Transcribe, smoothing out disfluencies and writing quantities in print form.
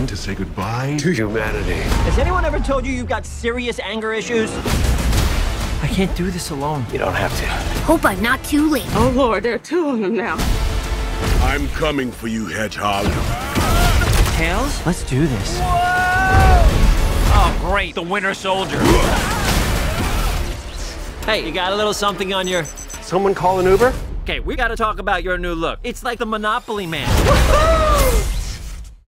time to say goodbye to humanity. Has anyone ever told you you've got serious anger issues? I can't do this alone. You don't have to. Hope I'm not too late. Oh, Lord, there are two of them now. I'm coming for you, Hedgehog. Tails? Let's do this. Oh, great, the Winter Soldier. Hey, you got a little something on your... Someone call an Uber? Okay, we gotta talk about your new look. It's like the Monopoly Man.